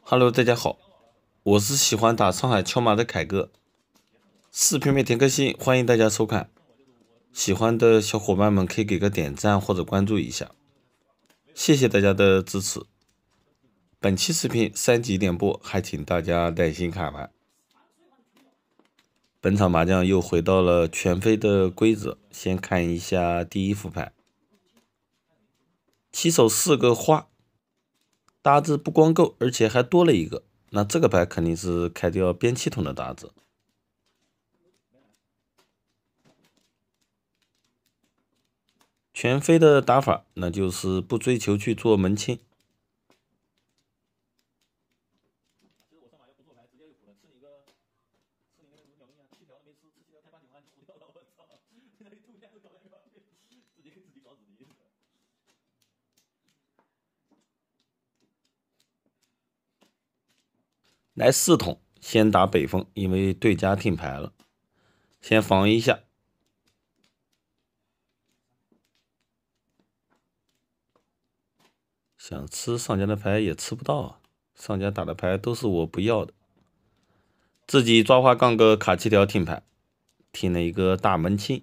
Hello，大家好，我是喜欢打上海敲马的凯哥。视频每天更新，欢迎大家收看。喜欢的小伙伴们可以给个点赞或者关注一下，谢谢大家的支持。本期视频3集点播，还请大家耐心看完。本场麻将又回到了全飞的规则，先看一下第一副牌，起手4个花，搭子不光够，而且还多了一个，那这个牌肯定是开掉边气筒的搭子。全飞的打法，那就是不追求去做门清。来4筒，先打北风，因为对家听牌了，先防一下。想吃上家的牌也吃不到啊，上家打的牌都是我不要的。自己抓花杠个卡7条听牌，听了一个大门清。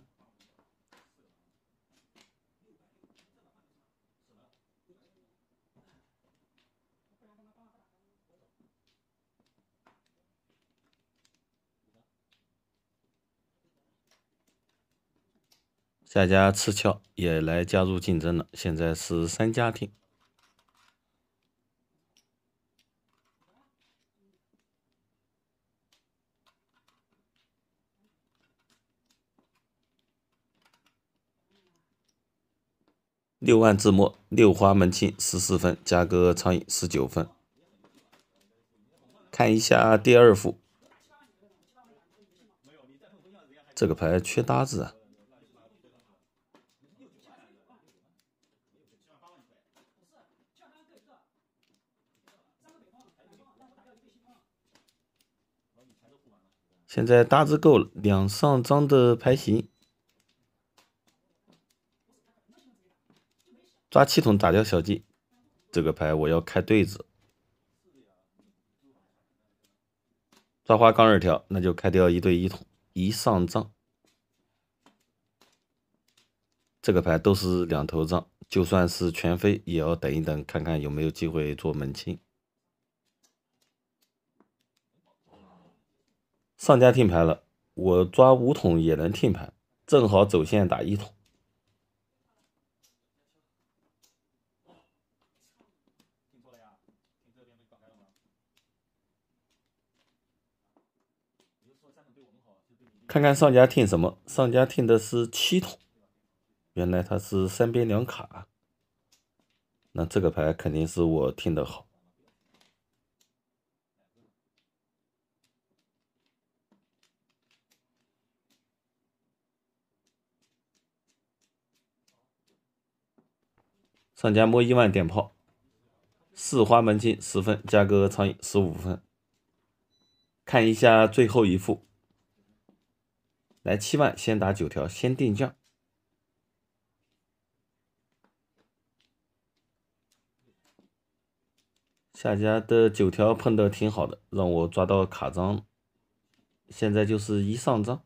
下家吃翘也来加入竞争了，现在是3家听。6万自摸，6花门清14分，加个苍蝇19分。看一下第2副，这个牌缺搭子啊。现在搭子够了，2上张的牌型，抓气筒打掉小鸡，这个牌我要开对子。抓花杠2条，那就开掉1对1筒，1上张。这个牌都是2头张，就算是全飞也要等一等，看看有没有机会做门清。上家听牌了，我抓5筒也能听牌，正好走线打1筒。看看上家听什么，上家听的是7筒，原来他是3边2卡，那这个牌肯定是我听的好。上家摸1万点炮，4花门清10分，加个苍蝇15分。看一下最后一副，来7万，先打9条，先定将。下家的9条碰的挺好的，让我抓到卡张，现在就是1上张，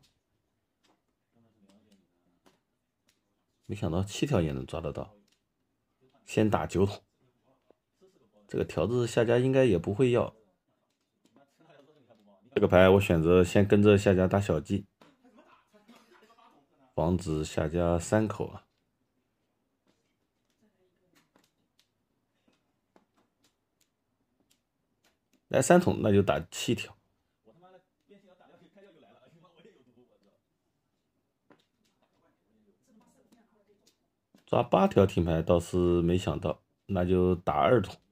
没想到7条也能抓得到。先打9筒，这个条子下家应该也不会要。这个牌我选择先跟着下家打小鸡，防止下家3口啊。来3筒，那就打7条。抓8条听牌倒是没想到，那就打2筒。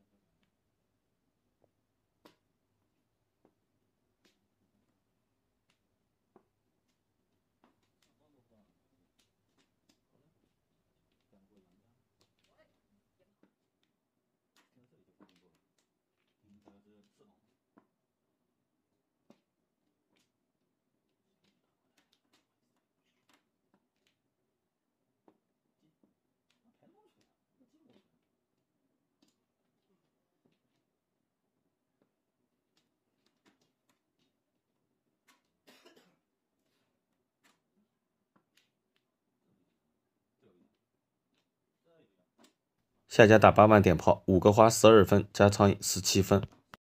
下家打8万点炮，5个花12分，加苍蝇17分。